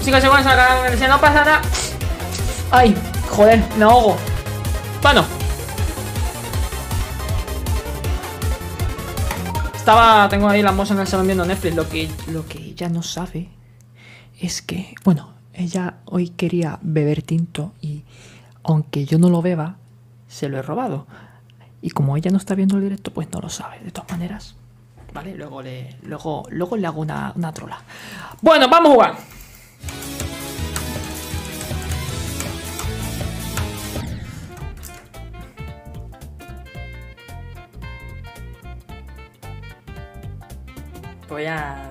5 segundos a la universidad, no pasa nada. Ay, joder, me ahogo. Bueno. Tengo ahí la moza en el salón viendo Netflix. Lo que ella no sabe es que, bueno, ella hoy quería beber tinto y aunque yo no lo beba, se lo he robado. Y como ella no está viendo el directo, pues no lo sabe. De todas maneras, ¿vale? Luego le hago una trola. Bueno, vamos a jugar. Voy a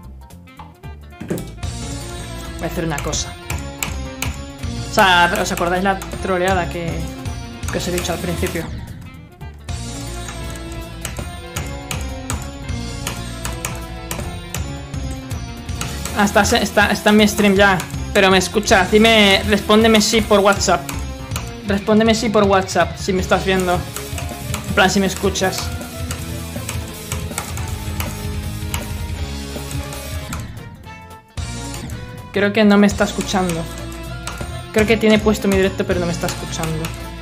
hacer una cosa. O sea, ¿os acordáis la troleada que os he dicho al principio? Está en mi stream ya. Pero me escucha. Respóndeme sí por WhatsApp. Respóndeme sí por WhatsApp si me estás viendo. En plan, si me escuchas. Creo que no me está escuchando. Creo que tiene puesto mi directo, pero no me está escuchando.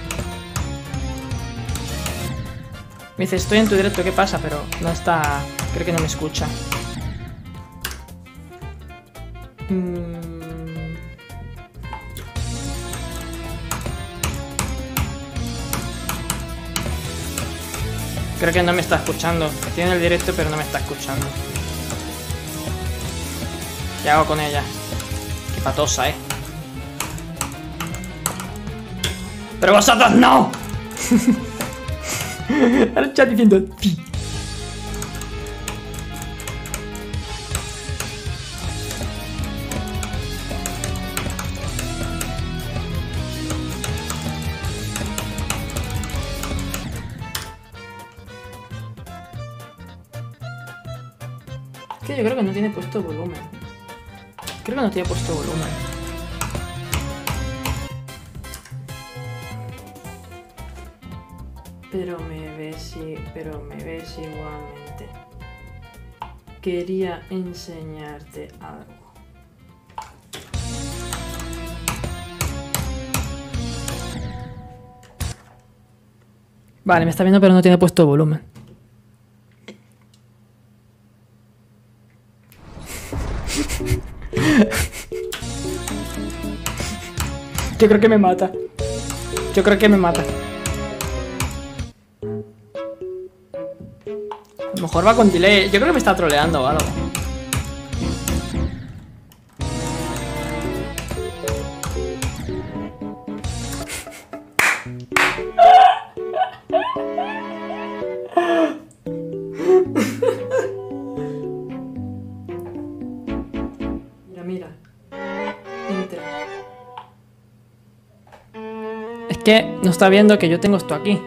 Me dice, estoy en tu directo, ¿qué pasa? Pero no está... Creo que no me escucha. Creo que no me está escuchando. Estoy en el directo, pero no me está escuchando. ¿Qué hago con ella? Qué patosa, ¡Pero vosotros no! El chat diciendo... Es que yo creo que no tiene puesto volumen. Creo que no tiene puesto volumen. Pero me ves igualmente. Quería enseñarte algo. Vale, me está viendo pero no tiene puesto volumen. Yo creo que me mata. Yo creo que me mata. A lo mejor va con delay. Yo creo que me está troleando o algo. Mira. Entra. Es que no está viendo que yo tengo esto aquí.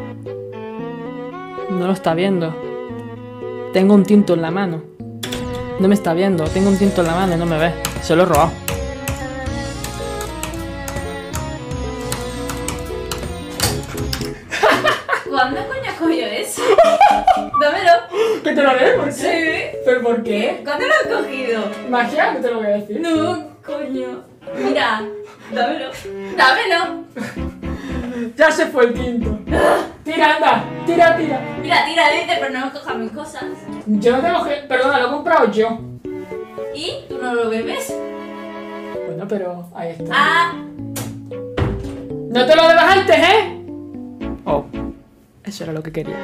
No lo está viendo. Tengo un tinto en la mano. No me está viendo. Tengo un tinto en la mano y no me ve. Se lo he robado. ¿Cuándo coño cogió eso? Dámelo. ¿Que te lo veo? ¿Por qué? Sí. ¿Pero por qué? ¿Cuándo lo has cogido? Magia, no te lo voy a decir. No, coño. Mira, dámelo. Dámelo. Ya se fue el tinto. Tira, anda. Tira. Mira, tira, dice, pero no cojas mis cosas. Yo no tengo que... Perdona, lo he comprado yo. ¿Y? ¿Tú no lo bebes? Bueno, pero ahí está. Ah. No te lo bebas antes, ¿eh? Oh, eso era lo que quería.